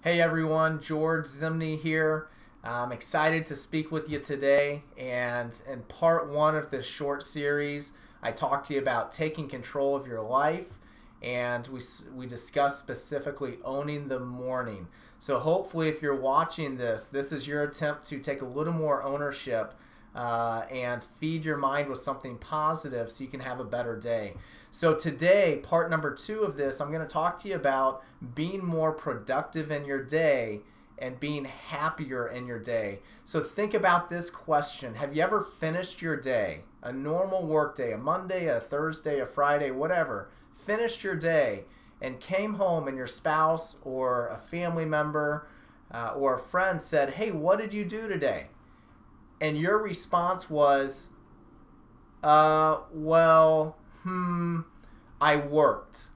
Hey everyone, George Zimney here. I'm excited to speak with you today. And in part one of this short series, I talked to you about taking control of your life, and we discussed specifically owning the morning. So hopefully, if you're watching this is your attempt to take a little more ownership and feed your mind with something positive so you can have a better day. So today, part number 2 of this, I'm going to talk to you about being more productive in your day and being happier in your day. So think about this question. Have you ever finished your day, a normal work day, a Monday, a Thursday, a Friday, whatever, finished your day and came home and your spouse or a family member or a friend said, "Hey, what did you do today?" And your response was, I worked.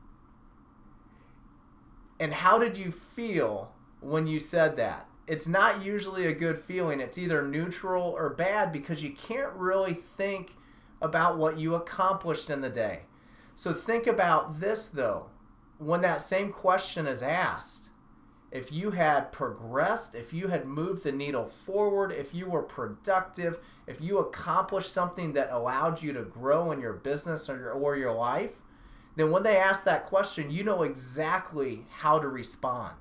And how did you feel when you said that? It's not usually a good feeling. It's either neutral or bad because you can't really think about what you accomplished in the day. So think about this though. When that same question is asked, if you had progressed, if you had moved the needle forward, if you were productive, if you accomplished something that allowed you to grow in your business or your life, then when they ask that question, you know exactly how to respond.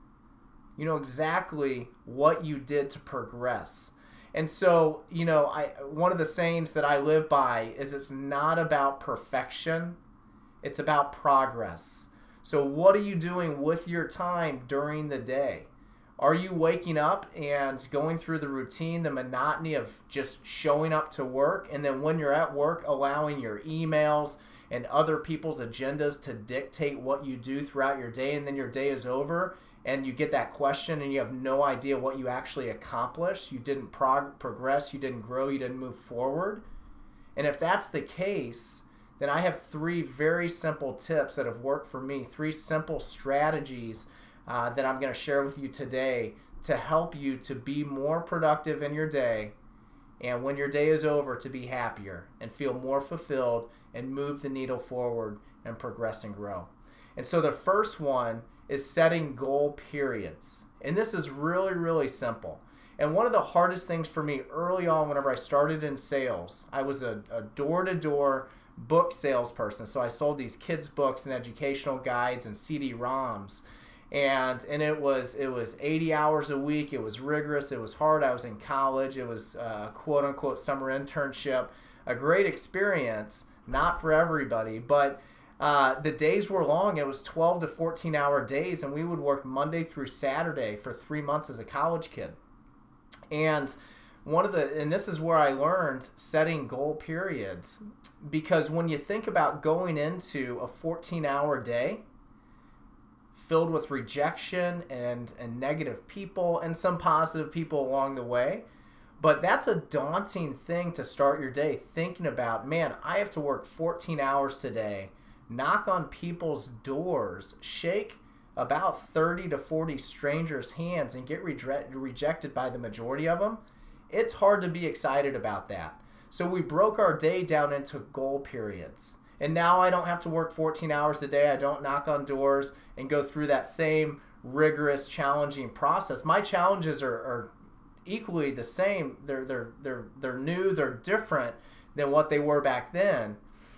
You know exactly what you did to progress. And so, one of the sayings that I live by is it's not about perfection, it's about progress. So what are you doing with your time during the day? Are you waking up and going through the routine, the monotony of just showing up to work, and then when you're at work allowing your emails and other people's agendas to dictate what you do throughout your day, and then your day is over and you get that question and you have no idea what you actually accomplished? You didn't progress, you didn't grow, you didn't move forward? And if that's the case, then I have 3 very simple tips that have worked for me, 3 simple strategies that I'm going to share with you today to help you to be more productive in your day, and when your day is over, to be happier and feel more fulfilled and move the needle forward and progress and grow. And so the first one is setting goal periods. And this is really, really simple. And one of the hardest things for me early on whenever I started in sales, I was a door-to-door book salesperson. So I sold these kids books and educational guides and CD-ROMs, and it was 80 hours a week. It was rigorous, it was hard. I was in college. It was a quote-unquote summer internship, a great experience, not for everybody, but the days were long. It was 12 to 14 hour days, and we would work Monday through Saturday for 3 months as a college kid. And this is where I learned setting goal periods, because when you think about going into a 14-hour day filled with rejection and negative people and some positive people along the way, but that's a daunting thing to start your day thinking about, man, I have to work 14 hours today, knock on people's doors, shake about 30 to 40 strangers' hands and get rejected by the majority of them. It's hard to be excited about that. So we broke our day down into goal periods. And now I don't have to work 14 hours a day. I don't knock on doors and go through that same rigorous, challenging process. My challenges are equally the same. They're new, they're different than what they were back then.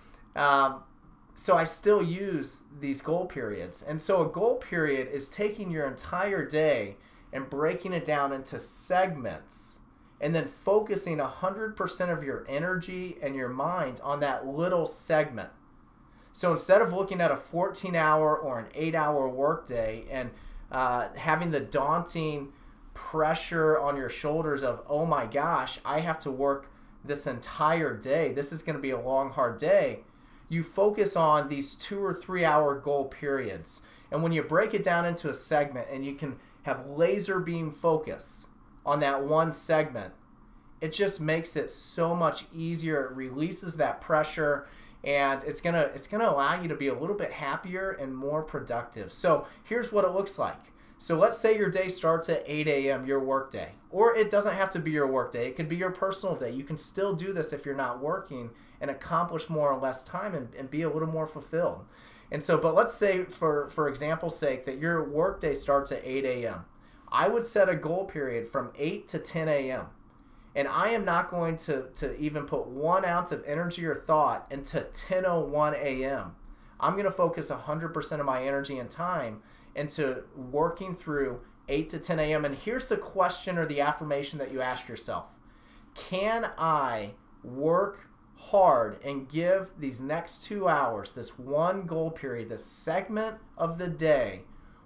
So I still use these goal periods. And so a goal period is taking your entire day and breaking it down into segments, and then focusing 100% of your energy and your mind on that little segment. So instead of looking at a 14-hour or an 8-hour workday and having the daunting pressure on your shoulders of, oh my gosh, I have to work this entire day, this is going to be a long, hard day, you focus on these 2 or 3 hour goal periods. And when you break it down into a segment and you can have laser beam focus on that one segment, it just makes it so much easier. It releases that pressure, and it's gonna allow you to be a little bit happier and more productive. So here's what it looks like. So let's say your day starts at 8 a.m., your work day. Or it doesn't have to be your work day. It could be your personal day. You can still do this if you're not working and accomplish more in less time and be a little more fulfilled. And so, but let's say for example's sake that your workday starts at 8 a.m. I would set a goal period from 8 to 10 a.m. And I am not going to even put 1 ounce of energy or thought into 10:01 a.m. I'm going to focus 100% of my energy and time into working through 8 to 10 a.m. And here's the question or the affirmation that you ask yourself. Can I work hard and give these next 2 hours, this one goal period, this segment of the day,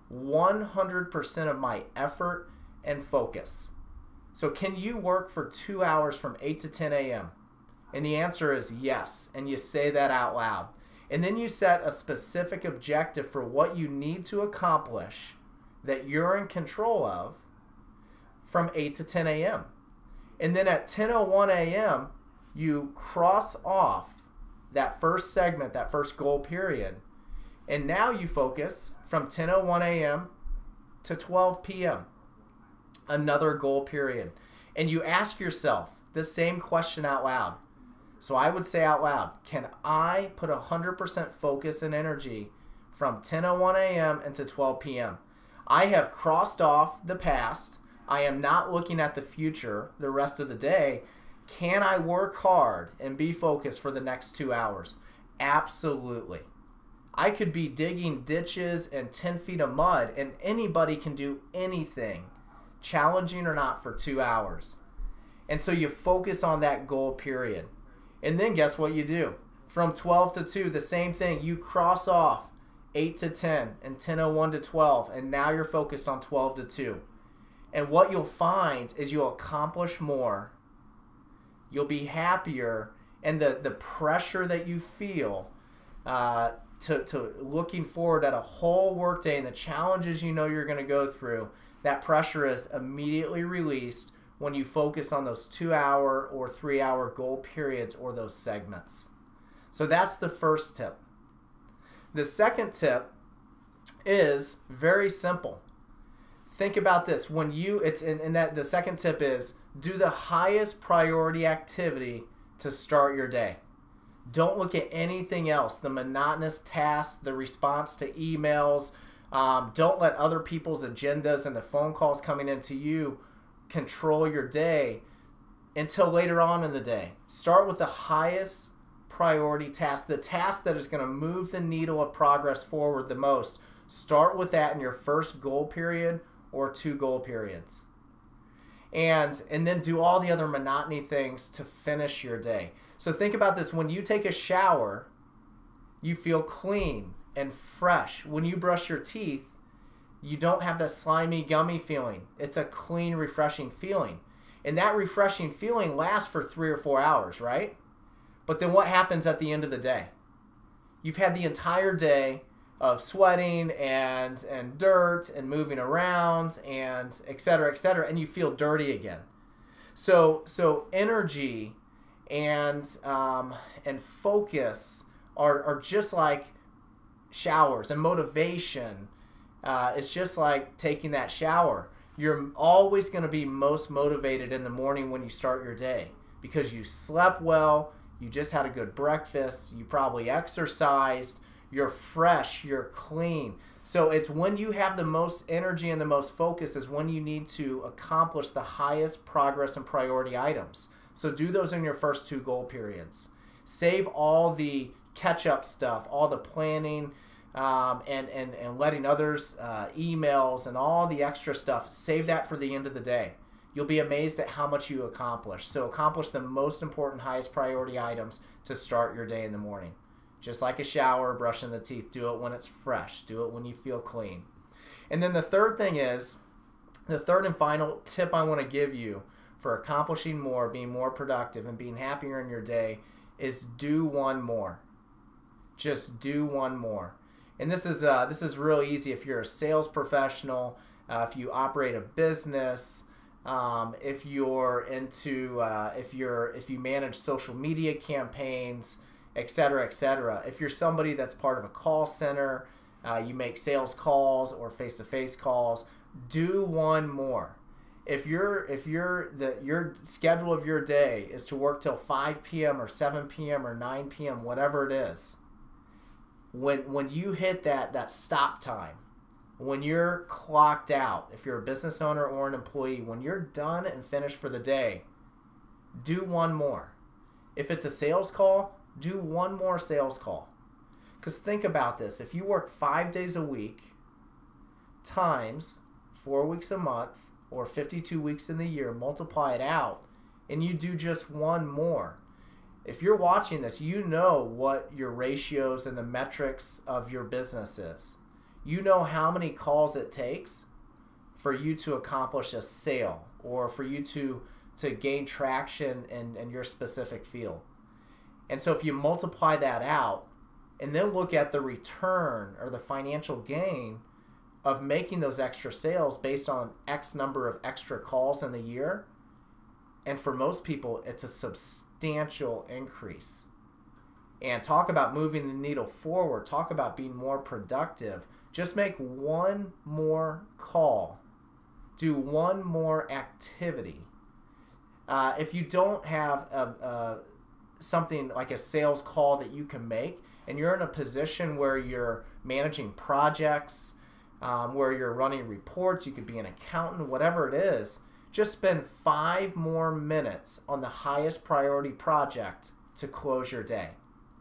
100% of my effort and focus? So can you work for 2 hours from 8 to 10 a.m.? And the answer is yes. And you say that out loud. And then you set a specific objective for what you need to accomplish that you're in control of from 8 to 10 a.m. And then at 10:01 a.m., you cross off that first segment, that first goal period. And now you focus from 10:01 a.m. to 12 p.m., another goal period. And you ask yourself the same question out loud. So I would say out loud, can I put 100% focus and energy from 10:01 a.m. into 12 p.m.? I have crossed off the past. I am not looking at the future the rest of the day. Can I work hard and be focused for the next 2 hours? Absolutely. I could be digging ditches and 10 feet of mud, and anybody can do anything, challenging or not, for 2 hours. And so you focus on that goal period. And then guess what you do? From 12 to 2, the same thing. You cross off 8 to 10 and 10:01 to 12, and now you're focused on 12 to 2. And what you'll find is you'll accomplish more. You'll be happier, and the pressure that you feel to looking forward at a whole workday and the challenges you know you're going to go through, that pressure is immediately released when you focus on those 2 hour or 3 hour goal periods or those segments. So that's the first tip. The second tip is very simple. Think about this. When you, the second tip is do the highest priority activity to start your day. Don't look at anything else, the monotonous tasks, the response to emails. Don't let other people's agendas and the phone calls coming into you control your day until later on in the day. Start with the highest priority task, the task that is going to move the needle of progress forward the most. Start with that in your first goal period or 2 goal periods. And then do all the other monotony things to finish your day. So think about this. When you take a shower, you feel clean and fresh. When you brush your teeth, you don't have that slimy, gummy feeling. It's a clean, refreshing feeling. And that refreshing feeling lasts for 3 or 4 hours, right? But then what happens at the end of the day? You've had the entire day of sweating and dirt and moving around and et cetera, and you feel dirty again. So energy and focus are just like showers, and motivation is just like taking that shower. You're always going to be most motivated in the morning when you start your day because you slept well, you just had a good breakfast, you probably exercised, you're fresh, you're clean. So it's when you have the most energy and the most focus is when you need to accomplish the highest progress and priority items. So do those in your first 2 goal periods. Save all the catch-up stuff, all the planning and letting others emails and all the extra stuff. Save that for the end of the day. You'll be amazed at how much you accomplish. So accomplish the most important, highest priority items to start your day in the morning. Just like a shower, brushing the teeth, do it when it's fresh. Do it when you feel clean. And then the third thing is, the third and final tip I want to give you for accomplishing more, being more productive, and being happier in your day is do one more. Just do one more. And this is real easy if you're a sales professional, if you operate a business, if you're into, if you manage social media campaigns, etc., etc. If you're somebody that's part of a call center, you make sales calls or face-to-face calls, do one more. If your schedule of your day is to work till 5 p.m. or 7 p.m. or 9 p.m., whatever it is, when you hit that stop time, when you're clocked out, if you're a business owner or an employee, when you're done and finished for the day, do one more. If it's a sales call, do one more sales call. Because think about this. If you work 5 days a week times 4 weeks a month or 52 weeks in the year, multiply it out, and you do just one more. If you're watching this, you know what your ratios and the metrics of your business is. You know how many calls it takes for you to accomplish a sale or for you to gain traction in your specific field. And so if you multiply that out and then look at the return or the financial gain of making those extra sales based on X number of extra calls in the year, and for most people, it's a substantial increase. And talk about moving the needle forward. Talk about being more productive. Just make one more call. Do one more activity. If you don't have something like a sales call that you can make, and you're in a position where you're managing projects, where you're running reports, you could be an accountant, whatever it is, just spend 5 more minutes on the highest priority project to close your day.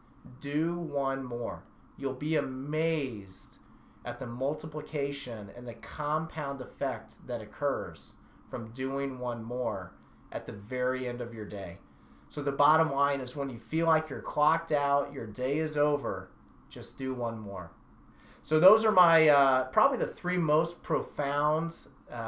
Do one more. You'll be amazed at the multiplication and the compound effect that occurs from doing one more at the very end of your day. So the bottom line is, when you feel like you're clocked out, your day is over, just do one more. So those are my probably the 3 most profound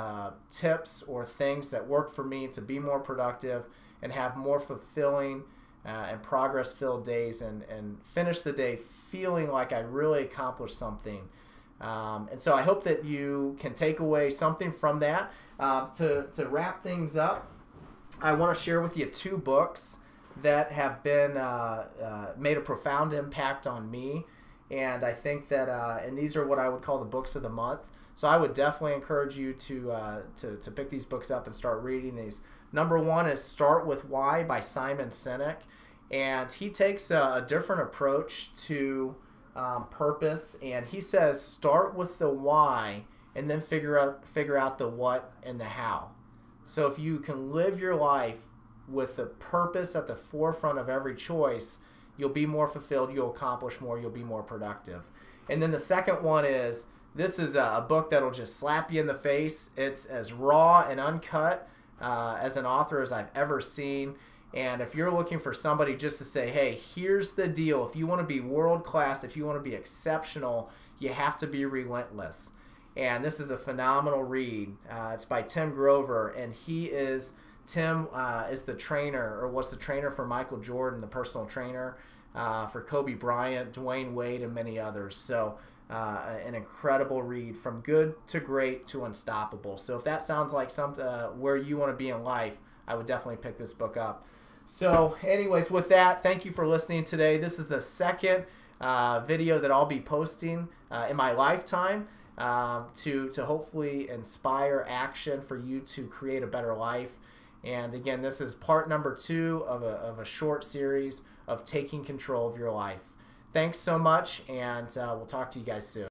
tips or things that work for me to be more productive and have more fulfilling and progress-filled days and finish the day feeling like I really accomplished something. And so I hope that you can take away something from that. To wrap things up, I want to share with you 2 books that have been made a profound impact on me. And I think that, and these are what I would call the books of the month. So I would definitely encourage you to pick these books up and start reading these. Number 1 is Start With Why by Simon Sinek. And he takes a different approach to purpose. And he says, start with the why and then figure out the what and the how. So if you can live your life with the purpose at the forefront of every choice, you'll be more fulfilled, you'll accomplish more, you'll be more productive. And then the second one is, this is a book that'll just slap you in the face. It's as raw and uncut as an author as I've ever seen. And if you're looking for somebody just to say, hey, here's the deal. If you want to be world class, if you want to be exceptional, you have to be relentless. And this is a phenomenal read. It's by Tim Grover, and Tim is the trainer, or was the trainer for Michael Jordan, the personal trainer for Kobe Bryant, Dwayne Wade, and many others. So an incredible read, from good to great to unstoppable. So if that sounds like something where you want to be in life, I would definitely pick this book up. So anyways, with that, thank you for listening today. This is the second video that I'll be posting in my lifetime to hopefully inspire action for you to create a better life. And again, this is part number 2 of a short series of taking control of your life. Thanks so much, and we'll talk to you guys soon.